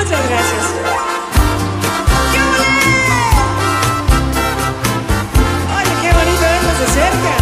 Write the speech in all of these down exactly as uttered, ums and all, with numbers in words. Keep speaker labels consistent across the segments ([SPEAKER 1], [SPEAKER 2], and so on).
[SPEAKER 1] Muchas gracias. Oye, qué bonito verlos de cerca.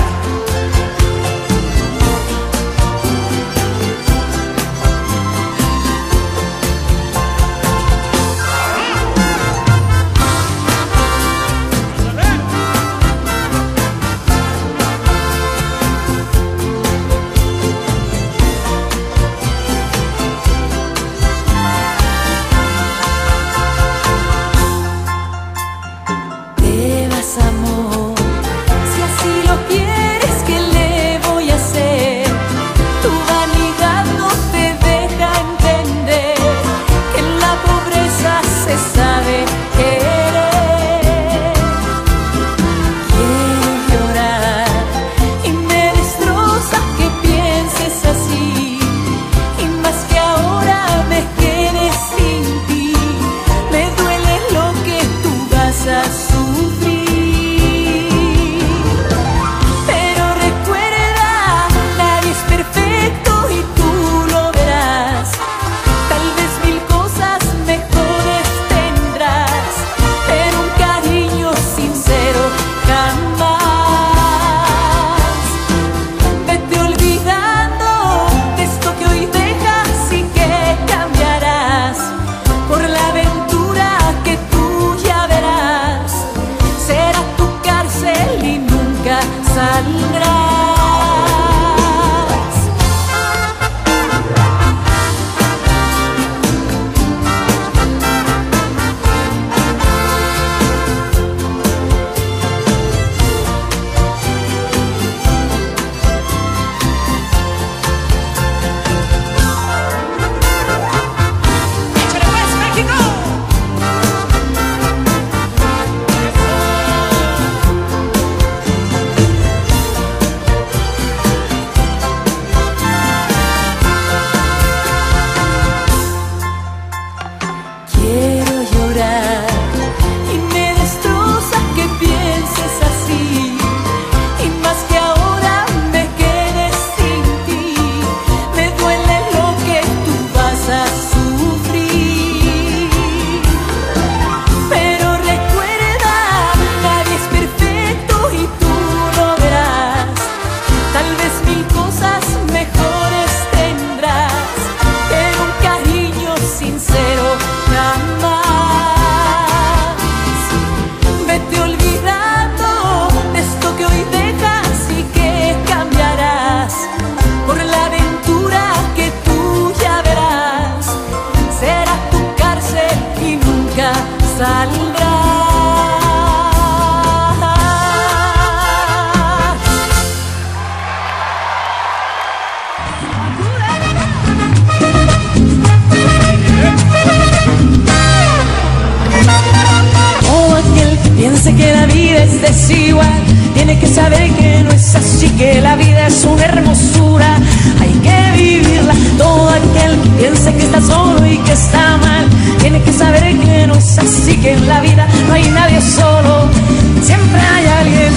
[SPEAKER 2] Tiene que saber que no es así, que la vida es una hermosura, hay que vivirla. Todo aquel que piense que está solo y que está mal, tiene que saber que no es así, que en la vida no hay nadie solo, siempre hay alguien.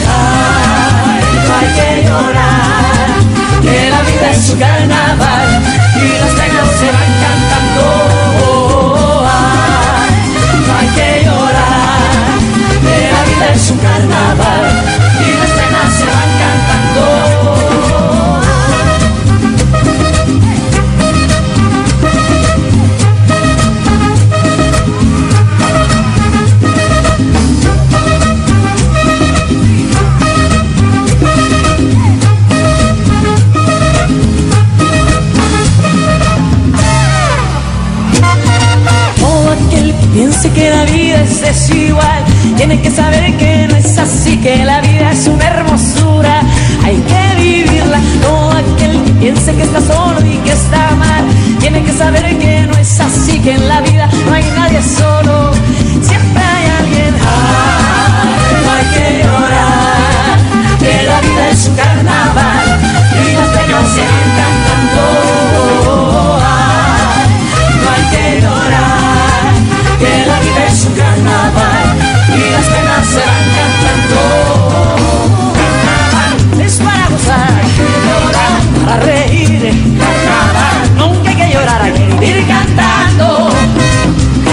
[SPEAKER 2] Ay, no hay que llorar, que la vida es un carnaval y las penas se van cantando. Ay, no hay que llorar, que la vida es un carnaval y las penas se van cantando. Todo aquel que piense que la vida es desigual, tiene que saber que no es así, que la vida es una hermosura, hay que vivirla. Todo aquel que piense que está solo y que está mal, tiene que saber que no es así, que en la vida no hay nadie solo, siempre hay alguien. Ay, no hay que llorar, que la vida es un carnaval y las penas se van cantando. Ay, no hay que llorar, que la vida es un carnaval y las penas se van cantando. Carnaval es para gozar, hay que llorar para reír. Carnaval nunca hay que llorar, hay que vivir cantando.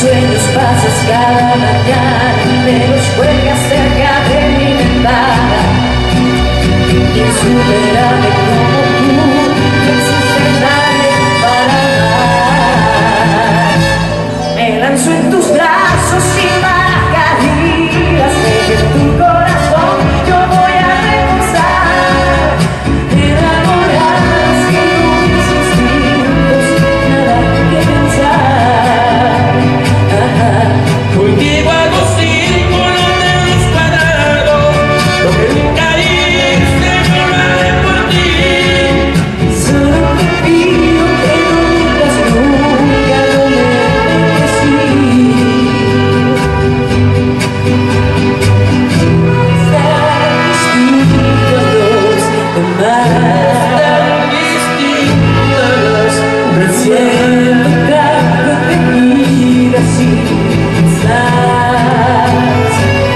[SPEAKER 2] sueños pasas cada mañana, me los cuelgas cerca de mi ventana. Insuperable como tú, no existe nadie para amar. Me lanzo en tus brazos sin paracaídas, sé que en tu corazón yo voy a regresar. Enamorada sin mis instintos, nada que pensar. Ajá.
[SPEAKER 3] Contigo hago círculos de los cuadrados, lo que nunca hice yo lo haré por ti.
[SPEAKER 2] Solo te pido que no digas nunca, no me dejes ir. Estar distinto a los demás,
[SPEAKER 3] Tan distintos,
[SPEAKER 2] siento que te miras y estás.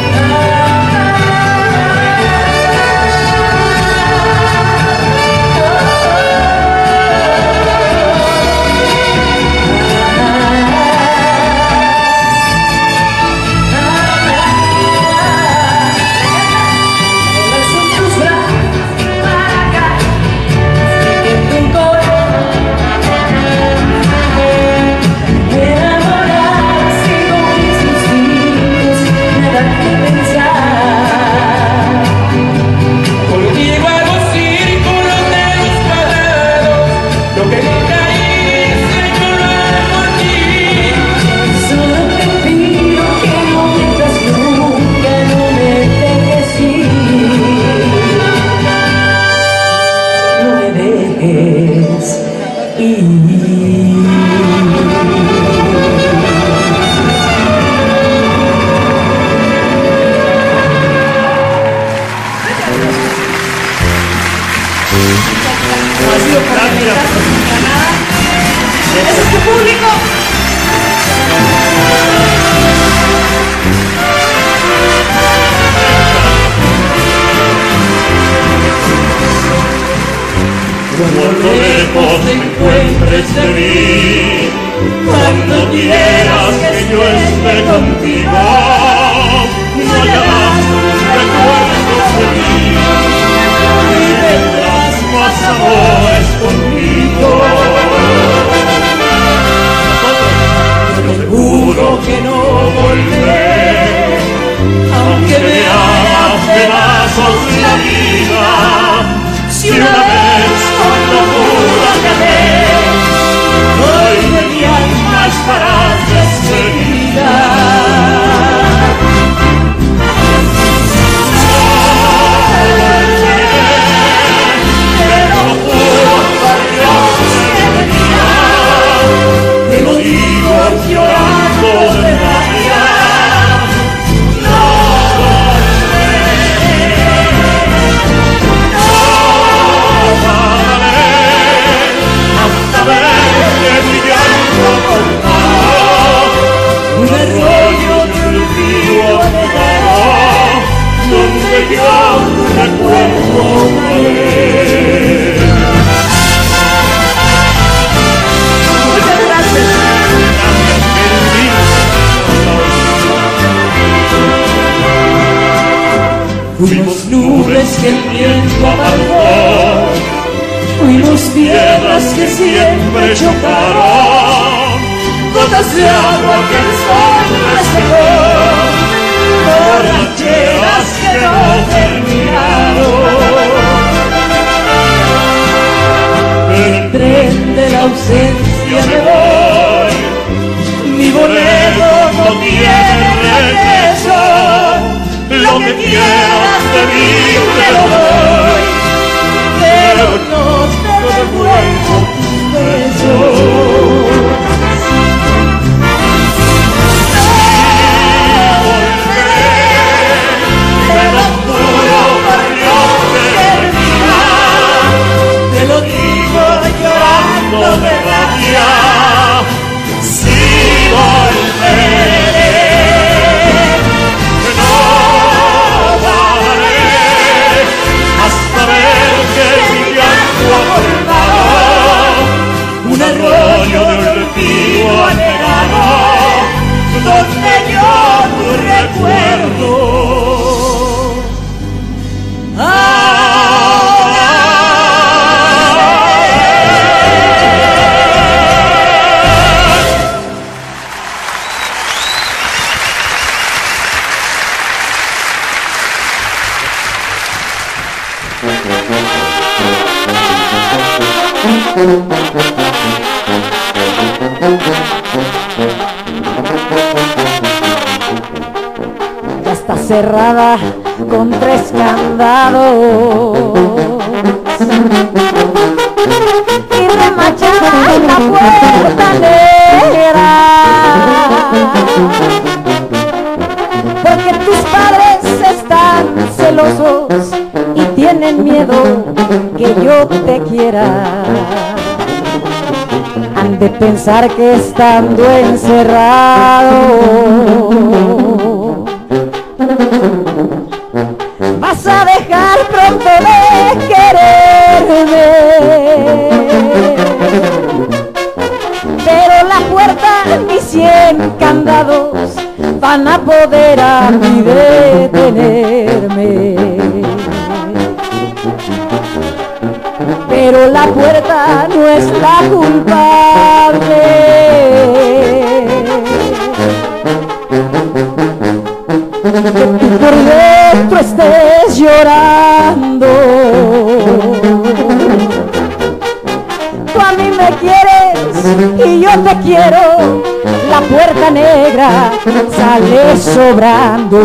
[SPEAKER 3] contigo hago círculos de los cuadrados, lo que nunca hice yo lo haré por ti.
[SPEAKER 2] Solo te pido que no mientas nunca, no me dejes ir. No me dejes ir.
[SPEAKER 1] ¡Ese es tu público!
[SPEAKER 3] Cuando lejos te encuentres de mí, cuando quieras que yo esté contigo, no hallarás recuerdos de mí y tendrás más amores conmigo. Te juro que no volveré, aunque me haga pedazos la vida. Si una vez con locura te amé, hoy de mi alma estarás despedida. No volveré, te lo juro por Dios que me diga, te lo digo llorando de rabia. No volveré, no pararé hasta ver que mi llanto colmado un arroyo de olvido negado, donde yo recuerdo caer.
[SPEAKER 1] Muchas gracias.
[SPEAKER 3] Fuimos nubes que el viento apartó,
[SPEAKER 2] Fuimos
[SPEAKER 3] piedras que siempre chocaron, gotas de agua que el sol resecó, borracheras que no terminaron. El tren de la ausencia me voy, mi boleto no tiene regreso, lo que quieras de mí te lo doy, pero no te devuelvo tus besos. No volveré, te lo juro por Dios que me diga, te lo digo llorando de rabia. Sí volveré, no pararé
[SPEAKER 2] Ya está cerrada con tres candados y remachada la puerta negra, porque tus padres están celosos y tienen miedo que yo te quiera. Han de pensar que estando encerrado vas a dejar pronto de quererme, pero la puerta ni cien candados van a poder a mí detenerme. Pero la puerta no es la culpable, que tú por dentro estés llorando. Tú a mí me quieres y yo te quiero, la puerta negra sale sobrando.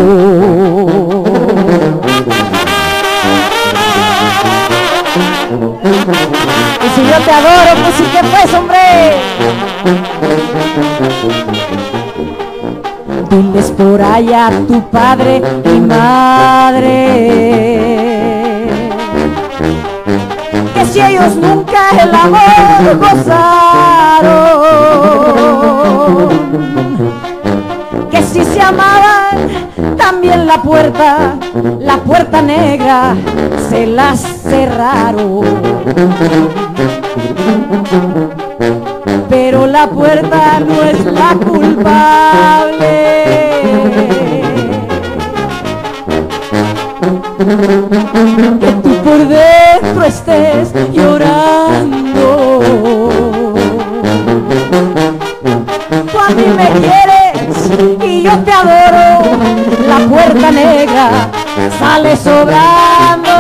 [SPEAKER 2] Y si yo te adoro, pues sí que pues, hombre. Diles por allá a tu padre y madre que si ellos nunca el amor gozaron, que si se amaban, también la puerta, la puerta negra se la cerraron. Pero la puerta no es la culpable, que tú por dentro estés llorando. Tú a mí me quieres y yo te adoro, la puerta negra sale sobrando.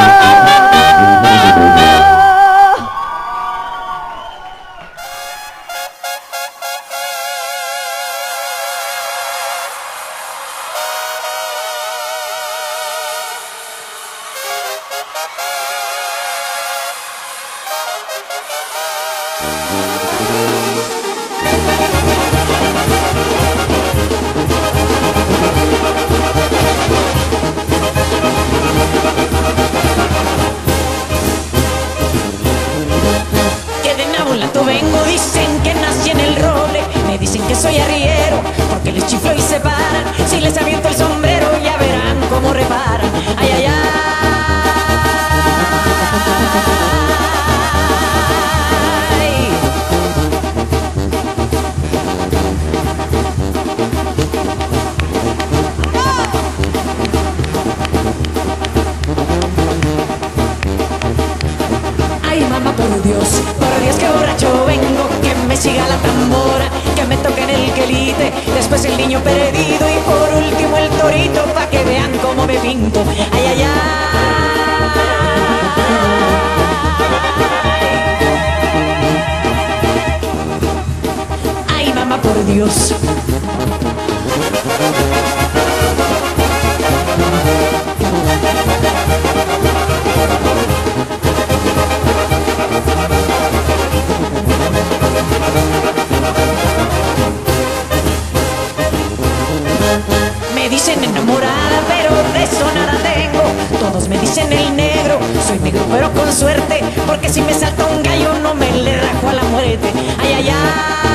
[SPEAKER 4] Soy arriero, porque les chiflo y se paran. Si les aviento el sombrero, ya verán cómo reparan. Ay, ay, ay. Ay, mamá, por Dios, por Dios, que borracho vengo, que me siga la tambora, que me toquen el quelite, después el niño perdido y por último el torito, pa' que vean cómo me pinto. Ay, ay, ay. Ay, mamá, por Dios. Me dicen enamorada, pero de eso nada tengo. Todos me dicen el negro, soy negro pero con suerte, porque si me salta un gallo no me le rajo a la muerte. Ay, ay, ay.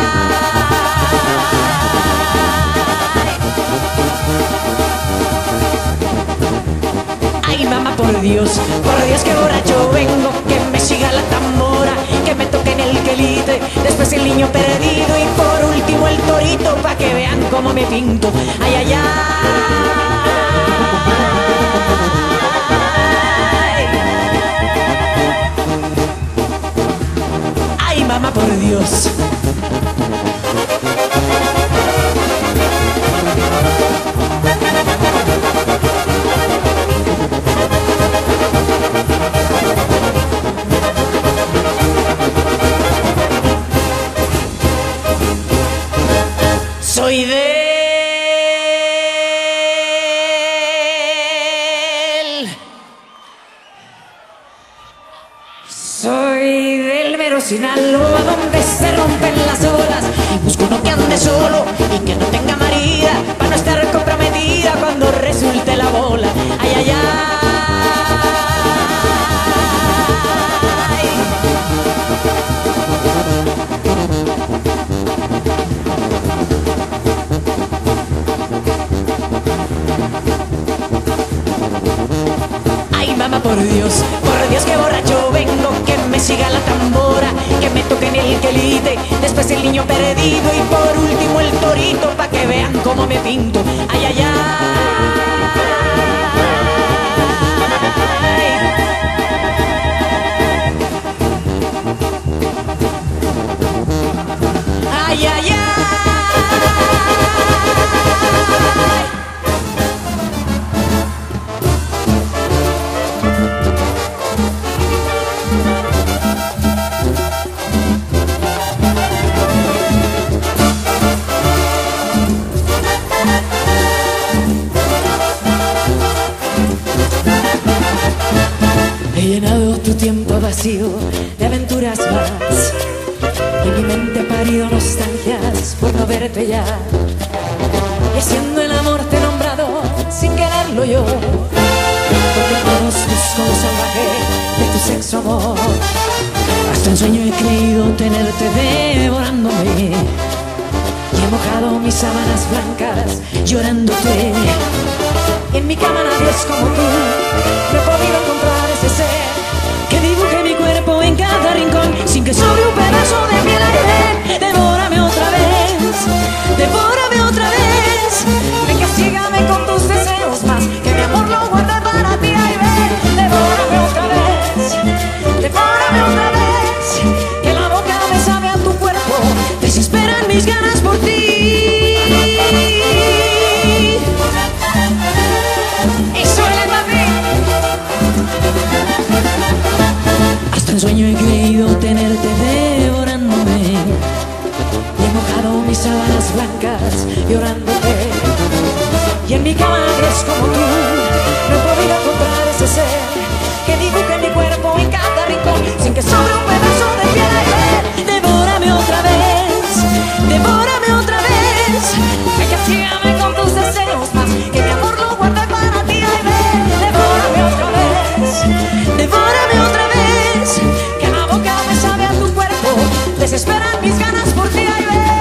[SPEAKER 4] Ay, mamá, por Dios, por Dios, que borracho vengo, que me siga la tambora, que me toquen el quelite, después el niño perdido y por último el torito, pa' que vean cómo me pinto. Ay, ay, ay. Ay, mamá, por Dios. Sinaloa, donde se rompen las olas, y busco uno que ande solo y que no tenga marida, para no estar comprometida cuando resulte la bola. Ay, ay, ay. Ay, mamá, por Dios, por Dios, que borracho vengo, que me siga la tambora, que me toquen el quelite, después el niño perdido y por último el torito, pa' que vean cómo me pinto. Ay, ay, ay. Ay, ay, ay. He llenado tu tiempo vacío de aventuras más, y mi mente ha parido nostalgias por no verte ya. Y siendo el amor te he nombrado sin quererlo yo, porque todos busco lo salvaje de tu sexo amor. Hasta en sueño he creído tenerte devorándome, y he mojado mis sábanas blancas llorándote. En mi cama nadie es como tú, no he podido encontrar ese ser que dibuje mi cuerpo en cada rincón, sin que sobre un pedazo de piel. Ay, ven, devórame otra vez, devórame otra vez, ven, castígame con tus deseos más, que mi amor lo guarde para ti. Ay, ven, devórame otra vez, devórame otra vez, que la boca me sabe a tu cuerpo, desesperan mis ganas por ti. En sueño he creído tenerte devorándome, y he mojado mis sábanas blancas llorándote. Y en mi cama es como tú, no he podido encontrar ese ser que dibuje mi cuerpo en cada rincón, sin que sobre un pedazo de piel. Devórame otra vez, devórame otra vez, que castígame con tus deseos más, que mi amor lo guarde para ti. Ay, ven, devórame otra vez, devórame otra vez, que la boca me sabe a tu cuerpo, desesperan mis ganas por ti. Ay, ven.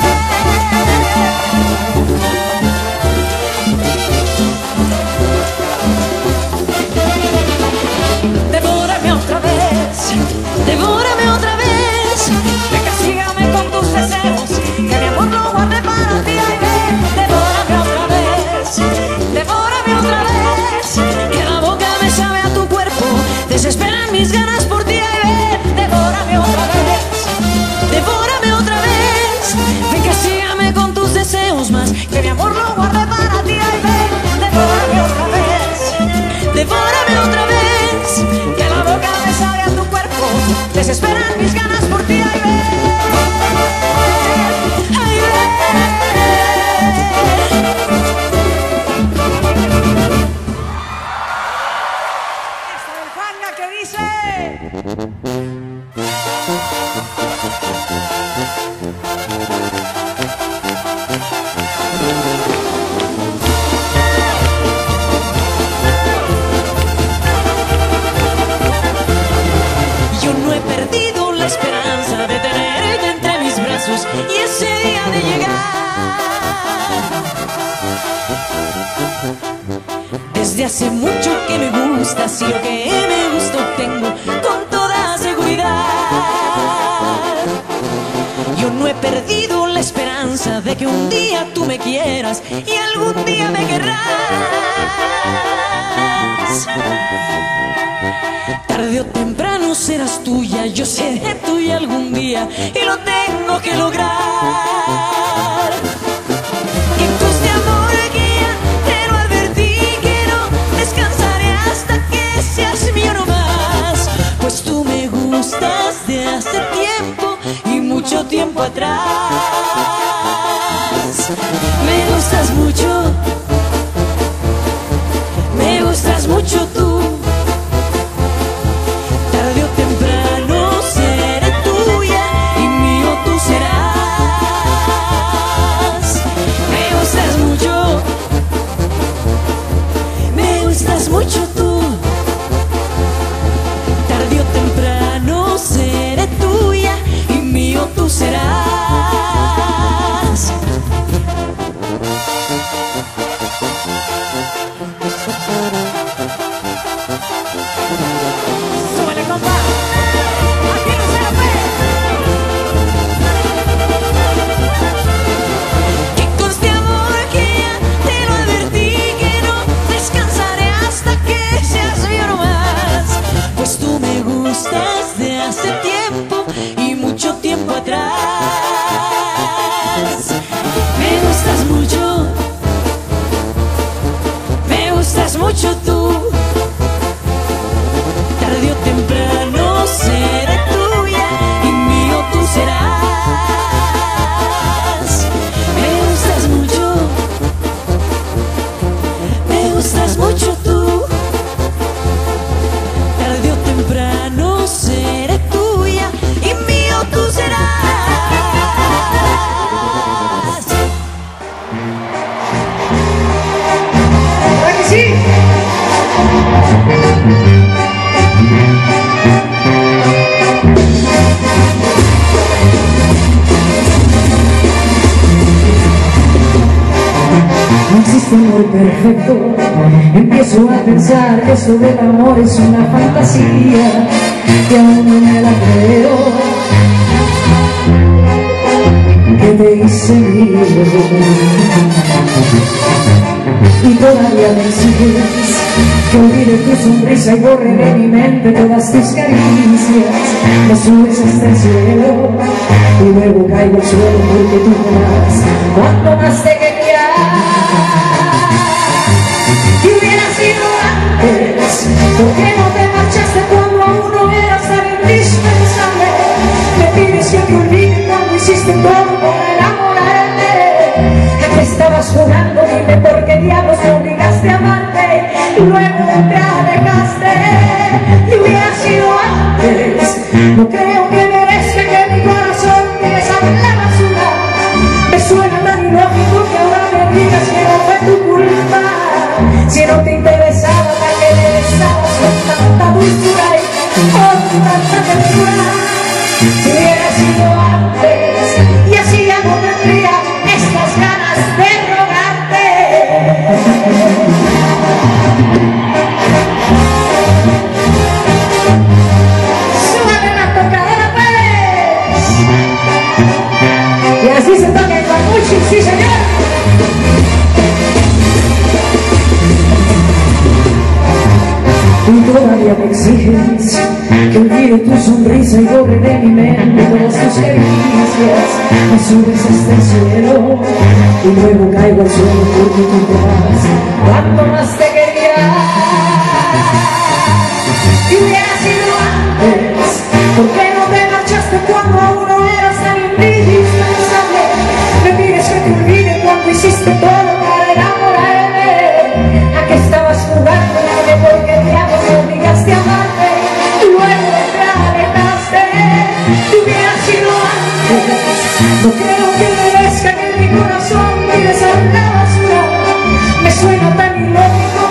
[SPEAKER 4] Devórame otra vez, devórame otra vez, ven, castígame con tus deseos, que mi amor lo guarde para ti. Ay, ven, devórame otra vez, devórame otra vez, que la boca me sabe a tu cuerpo, desesperan mis ganas por ti. Ay, ven, devórame otra vez, devórame otra vez, ven, castígame con tus deseos más, que mi amor lo guarde para ti. Ay, ven, devórame otra vez, devórame otra vez, que la boca me sabe a tu cuerpo, desesperan mis ganas por ti. Ay, ven, ay, ven.
[SPEAKER 1] Esta del Juanga que dice.
[SPEAKER 4] Yo no he perdido la esperanza de tenerte entre mis brazos y ese día de llegar. Desde hace mucho que me gustas y lo que me gusta obtengo con toda seguridad. Yo no he perdido la esperanza de que un día tú me quieras y algún día me querrás. Tarde o temprano serás tuya, yo seré tuya algún día y lo tengo que lograr. Que coste amor que ya te lo advertí, que no descansaré hasta que seas mío nomás, pues tú me gustas de hace tiempo y mucho tiempo atrás. Me gustas mucho, me gustas mucho tú. Tarde o temprano seré tuya.
[SPEAKER 2] gustas mucho tú. Tarde o temprano seré tuya y mío tú serás. Me gustas mucho, me gustas mucho tú. Tarde o temprano seré tuya y mío tú serás.
[SPEAKER 1] ¿Verdad que sí?
[SPEAKER 4] No existe amor perfecto. Empiezo a pensar que eso del amor es una fantasía que aún no me la creo, que te hice mío y todavía me exiges que olvide tu sonrisa y borre de mi mente todas tus caricias. Me subes hasta el cielo y luego caigo al suelo porque tú no más. Cuanto más te quería, que hubiera sido antes. ¿Por qué no te marchaste cuando aún no eras tan indispensable? Me pides que te olvide cuando hiciste todo por enamorarme. ¿A qué estabas jugando? Dime por qué diablos me obligaste a amarte y luego te alejaste. Y hubiera sido antes. No creo que merezca que mi corazón tires a la basura. Me suena tan ilógico que ahora me digas que no fue tu culpa. Si no te interesaba, ¿para qué me besabas con tanta dulzura y con tanta ternura? Si hubiera sido antes, y así ya no tendría estas ganas de rogarte. Súbame la tocadera, pues. Y así se toca el guamuchi, sí señor. Y todavía me exiges que olvide tu sonrisa y borre de mi mente todas tus caricias. Me subes hasta el cielo y luego caigo al suelo porque tú te vas. Cuanto más te quería, y hubiera sido antes. ¿Por qué no te marchaste cuando aún no eras tan indispensable? Me pides que te olvide cuando hiciste todo para enamorarme. ¿A qué estabas jugando? Dime por qué diablos me obligaste a amarte y luego te alejaste. Y hubiera sido antes. No creo que merezca que mi corazón tires a la basura. Me suena tan ilógico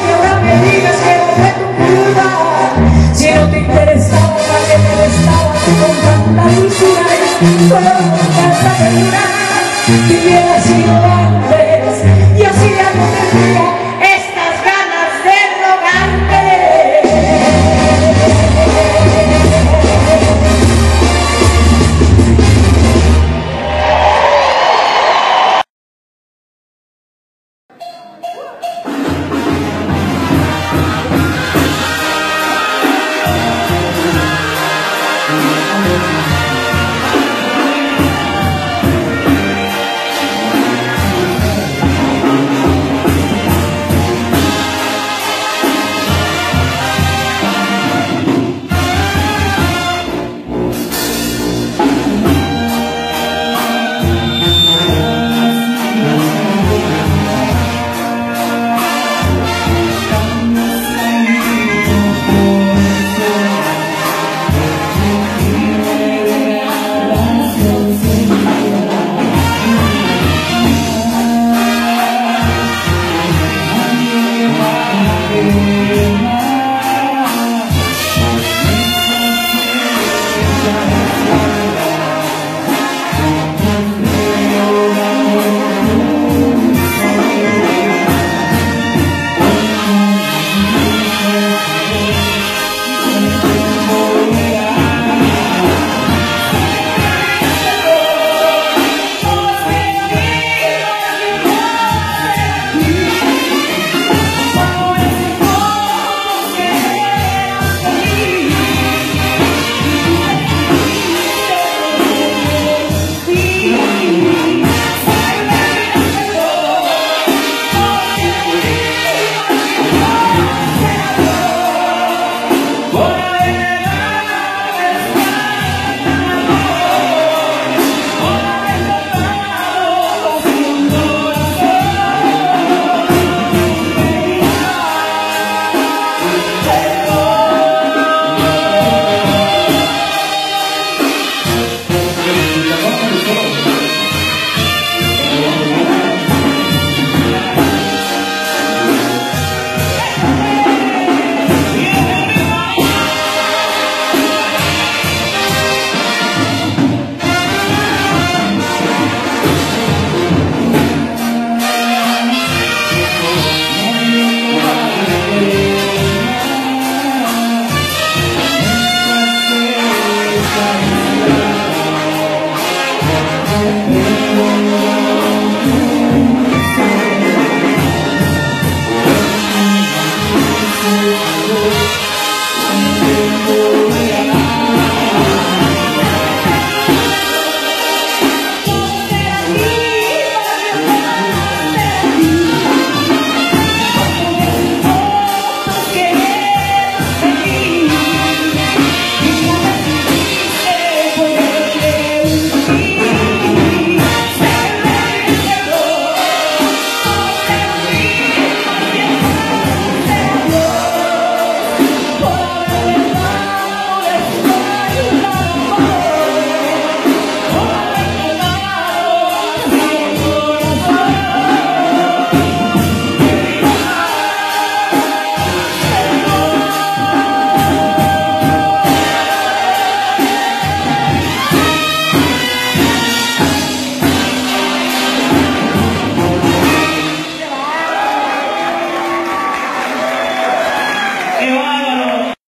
[SPEAKER 3] amor,